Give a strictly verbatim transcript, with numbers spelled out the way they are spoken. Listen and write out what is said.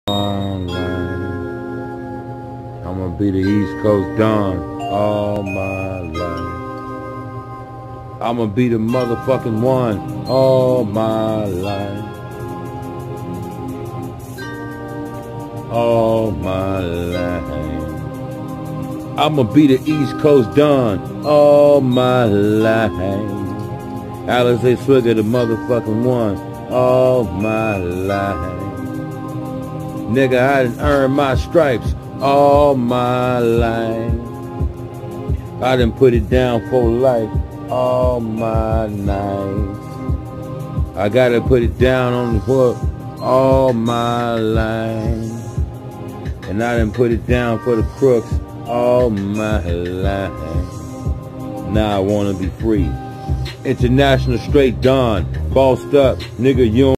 my life. I'ma be the East Coast Don all my life. I'ma be the motherfucking one all my life. All my life. I'ma be the East Coast Don all my life. Alex A. Swigger, the motherfucking one all my life. Nigga, I done earned my stripes all my life. I done put it down for life all my nights. I gotta put it down on the hook all my life. And I done put it down for the crooks all my life. Now I wanna be free. International straight Don, bossed up, nigga, you don't